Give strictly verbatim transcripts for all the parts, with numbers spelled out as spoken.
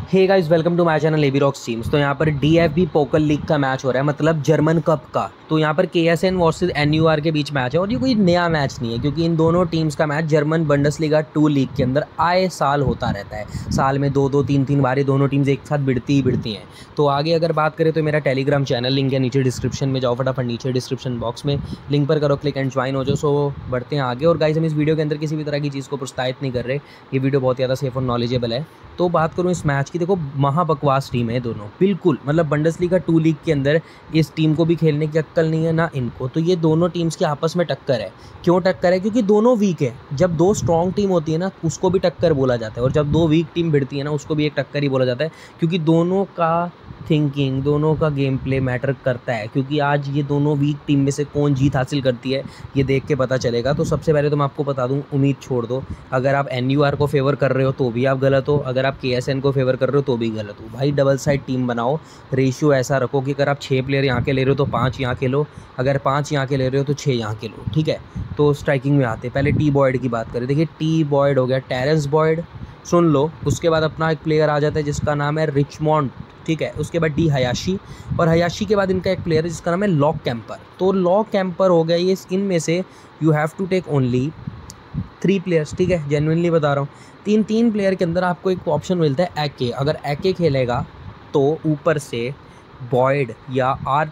Hey guys, welcome to my channel AB rocks teams. तो यहाँ पर डीएफबी पोकल लीग का मैच हो रहा है, मतलब जर्मन कप का। तो यहाँ पर केएसएन वर्सेस एनयूआर के बीच मैच है और ये कोई नया मैच नहीं है, क्योंकि इन दोनों टीम्स का match German Bundesliga two league के अंदर आए साल होता रहता है। साल में दो दो तीन तीन बार ये दोनों टीम्स एक साथ भिड़ती ही भिड़ती हैं। तो आगे अगर बात करें तो मेरा टेलीग्राम चैनल लिंक है नीचे डिस्क्रिप्शन में, जाओ फटाफट नीचे डिस्क्रिप्शन बॉक्स में लिंक पर करो क्लिक एंड ज्वाइन हो जाओ। सो बढ़ते हैं आगे। और गाइस, हम इस वीडियो के अंदर किसी भी तरह की चीज़ को प्रोत्साहित नहीं कर रहे, ये वीडियो बहुत ज़्यादा सेफ और नॉलेजेबल है। तो बात करूँ इस मैच की, देखो महा बकवास टीम है दोनों, बिल्कुल। मतलब बंडसलीगा टू लीग के अंदर इस टीम को भी खेलने की अक्ल नहीं है ना इनको। तो ये दोनों टीम्स की आपस में टक्कर है। क्यों टक्कर है? क्योंकि दोनों वीक है। जब दो स्ट्रॉन्ग टीम होती है ना, उसको भी टक्कर बोला जाता है, और जब दो वीक टीम भिड़ती है ना, उसको भी एक टक्कर ही बोला जाता है। क्योंकि दोनों का थिंकिंग, दोनों का गेम प्ले मैटर करता है। क्योंकि आज ये दोनों वीक टीम में से कौन जीत हासिल करती है, ये देख के पता चलेगा। तो सबसे पहले तो मैं आपको बता दूं, उम्मीद छोड़ दो। अगर आप एनयूआर को फेवर कर रहे हो तो भी आप गलत हो, अगर आप केएसएन को फेवर कर रहे हो तो भी गलत हो। भाई डबल साइड टीम बनाओ, रेशियो ऐसा रखो कि अगर आप छः प्लेयर यहाँ के ले रहे हो तो पाँच यहाँ के लो, अगर पाँच यहाँ के ले रहे हो तो छः यहाँ के लो, ठीक है। तो स्ट्राइकिंग में आते पहले टी बॉयड की बात करें। देखिए टी बॉयड हो गया, टेरेंस बॉयड, सुन लो। उसके बाद अपना एक प्लेयर आ जाता है जिसका नाम है रिचमॉन्ड, ठीक है। उसके बाद डी हयाशी, और हयाशी के बाद इनका एक प्लेयर है जिसका नाम है लॉक कैंपर। तो लॉक कैंपर हो गया ये। इनमें से you have to take only three players, ठीक है, जेन्युइनली बता रहा हूँ। तीन तीन प्लेयर के अंदर आपको एक ऑप्शन मिलता है एके। अगर एके खेलेगा तो ऊपर से बॉयड या आर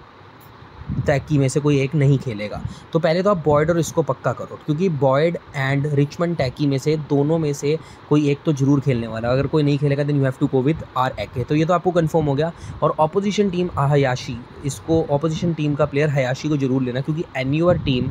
टैकी में से कोई एक नहीं खेलेगा। तो पहले तो आप बॉयड और इसको पक्का करो, क्योंकि बॉयड एंड रिचमंड टैकी में से दोनों में से कोई एक तो जरूर खेलने वाला। अगर कोई नहीं खेलेगा then you have to go with R AK. तो ये तो आपको कंफर्म हो गया। और ऑपोजिशन टीम हयाशी, इसको ऑपोजिशन टीम का प्लेयर हयाशी को जरूर लेना, क्योंकि एनयूआर टीम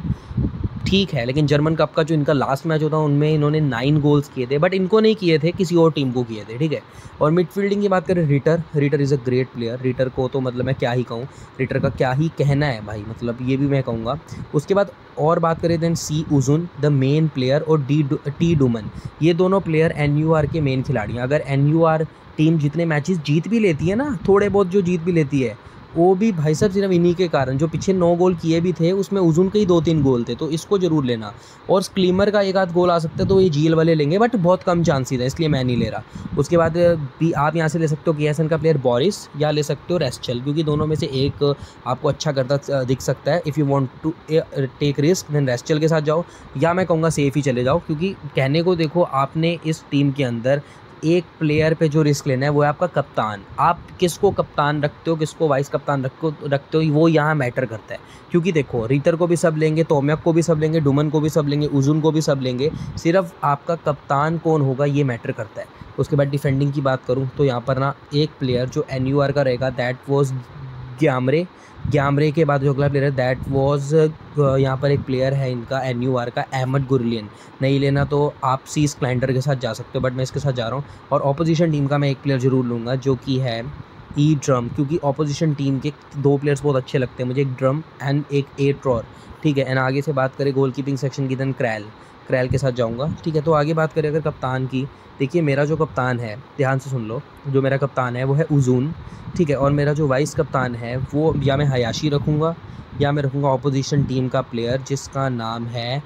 ठीक है, लेकिन जर्मन कप का जो इनका लास्ट मैच होता है उनमें इन्होंने नाइन गोल्स किए थे, बट इनको नहीं किए थे, किसी और टीम को किए थे, ठीक है। और मिडफील्डिंग की बात करें, Ritter Ritter is a great player. Ritter को तो मतलब मैं क्या ही कहूँ, रिटर का क्या ही कहना है भाई, मतलब ये भी मैं कहूँगा। उसके बाद और बात करें then C Uzun the main player, और डी टी डुमन, ये दोनों प्लेयर एनयूआर के मेन खिलाड़ी हैं। अगर एनयूआर टीम जितने मैचेस जीत भी लेती है ना, थोड़े बहुत जो जीत भी लेती है, वो भी भाई साहब सिर्फ इन्हीं के कारण। जो पीछे नौ गोल किए भी थे उसमें उजुन के ही दो तीन गोल थे, तो इसको जरूर लेना। और स्क्लीमर का एक आध गोल आ सकता है तो ये जीएल वाले लेंगे, बट बहुत कम चांसेस है, इसलिए मैं नहीं ले रहा। उसके बाद भी आप यहाँ से ले सकते हो केएसएन का प्लेयर बोरिस, या ले सकते हो रेस्चल, क्योंकि दोनों में से एक आपको अच्छा करता दिख सकता है। If you want to take risk then रेस्चल के साथ जाओ, या मैं कहूँगा सेफ ही चले जाओ। क्योंकि कहने को देखो, आपने इस टीम के अंदर एक प्लेयर पे जो रिस्क लेना है वो है आपका कप्तान। आप किसको कप्तान रखते हो, किसको वाइस कप्तान रखो रखते हो, वो यहाँ मैटर करता है। क्योंकि देखो रिटर को भी सब लेंगे, तोम्यक को भी सब लेंगे, डुमन को भी सब लेंगे, उजुन को भी सब लेंगे, सिर्फ आपका कप्तान कौन होगा ये मैटर करता है। उसके बाद डिफेंडिंग की बात करूँ तो यहाँ पर ना एक प्लेयर जो एनयूआर का रहेगा दैट वॉज ग्यामरे। ग्यामरे के बाद जो अगला प्लेयर है दैट वाज, यहाँ पर एक प्लेयर है इनका एनयूआर का अहमद गुरलियन। नहीं लेना तो आप सीस क्लाइंटर के साथ जा सकते हो, बट मैं इसके साथ जा रहा हूँ। और ऑपोजिशन टीम का मैं एक प्लेयर जरूर लूँगा जो कि है ई ड्रम, क्योंकि ऑपोजिशन टीम के दो प्लेयर्स बहुत अच्छे लगते हैं मुझे, एक ड्रम एंड एक ए ट्रॉर, ठीक है। एंड आगे से बात करें गोल कीपिंग सेक्शन की, देन क्रैल क्रैल के साथ जाऊँगा, ठीक है। तो आगे बात करें अगर कप्तान की, देखिए मेरा जो कप्तान है, ध्यान से सुन लो, जो मेरा कप्तान है वो है उजुन, ठीक है। और मेरा जो वाइस कप्तान है वो या मैं हयाशी रखूँगा, या मैं रखूँगा ऑपोजिशन टीम का प्लेयर जिसका नाम है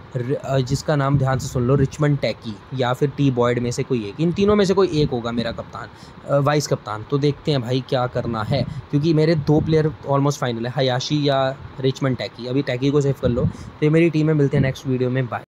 जिसका नाम ध्यान से सुन लो रिचमंड टैकी, या फिर टी बॉयड में से कोई एक। इन तीनों में से कोई एक होगा मेरा कप्तान, वाइस कप्तान। तो देखते हैं भाई क्या करना है, क्योंकि मेरे दो प्लेयर ऑलमोस्ट फाइनल है, हयाशी या रिचमंड टैकी। अभी टैकी को सेव कर लो। तो ये मेरी टीम में, मिलते हैं नेक्स्ट वीडियो में, बाय।